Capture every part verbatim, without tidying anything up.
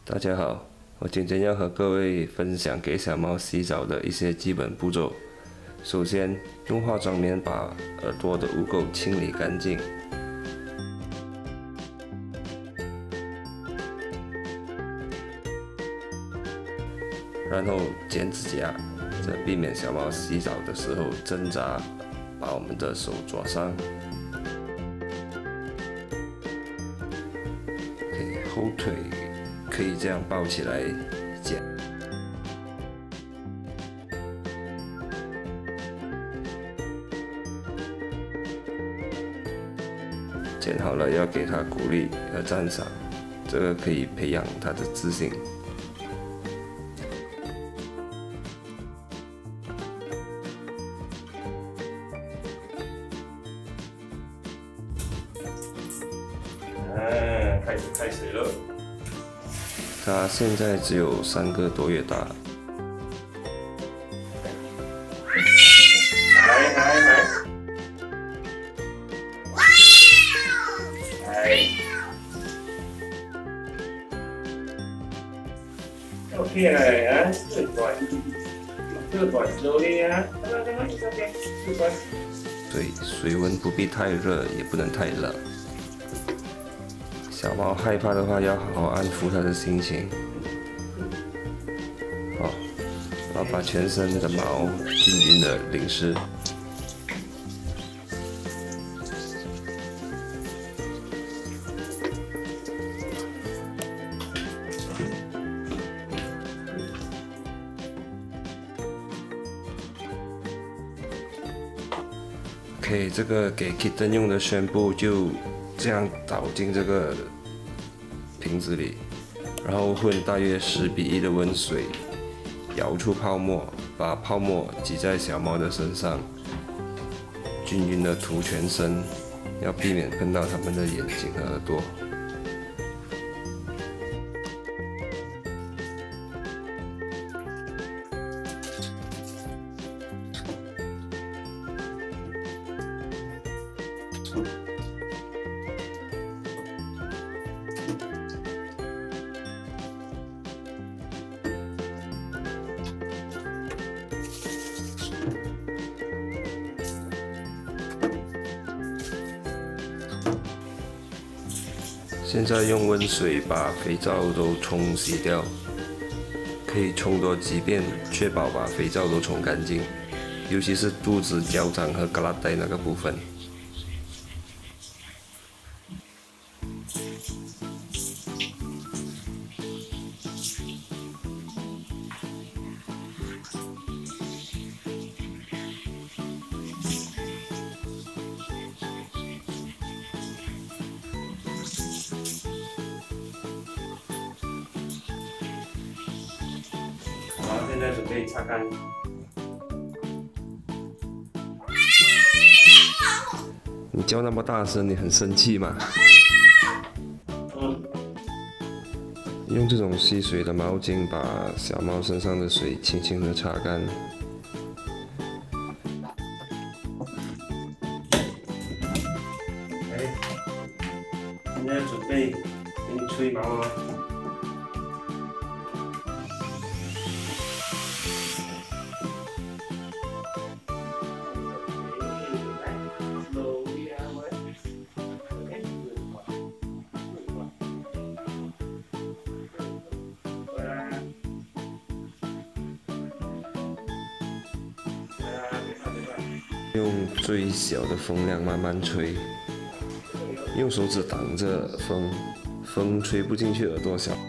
大家好，我今天要和各位分享给小猫洗澡的一些基本步骤。首先，用化妆棉把耳朵的污垢清理干净，然后剪指甲，这避免小猫洗澡的时候挣扎，把我们的手抓伤。OK， 后腿可以这样抱起来剪。剪好了要给它鼓励和赞赏，这个可以培养它的自信。啊，开始开水了。它现在只有三个多月大。来来来。OK 啦，啊，最短，最短 slowly 啊，看到看到，这边最短。对，水温不必太热，也不能太冷。小猫害怕的话，要好好安抚它的心情。好，然后把全身的毛均匀的淋湿。OK， 这个给 Kitten 用的宣布就这样倒进这个瓶子里，然后混大约十比一的温水，摇出泡沫，把泡沫挤在小猫的身上，均匀的涂全身，要避免喷到它们的眼睛和耳朵。现在用温水把肥皂都冲洗掉，可以冲多几遍，确保把肥皂都冲干净，尤其是肚子、脚掌和胳肋带那个部分。好，现在准备擦干。你叫那么大声，你很生气吗？嗯。用这种吸水的毛巾把小猫身上的水轻轻的擦干。哎，现在准备给你吹毛了。用最小的风量慢慢吹，用手指挡着风，风吹不进去耳朵小。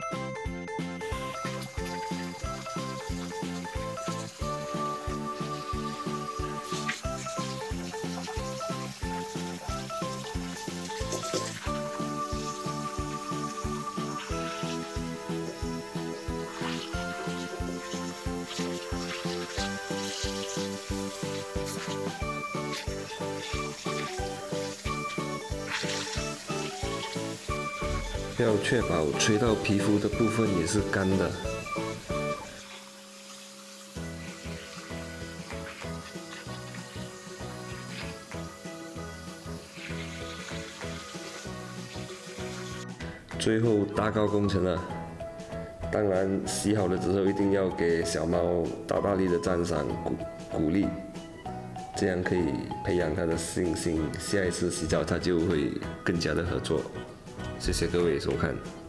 要确保吹到皮肤的部分也是干的。最后大功告成了， 当然洗好了之后一定要给小猫大大力的赞赏鼓鼓励，这样可以培养它的信心，下一次洗澡它就会更加的合作。谢谢各位收看。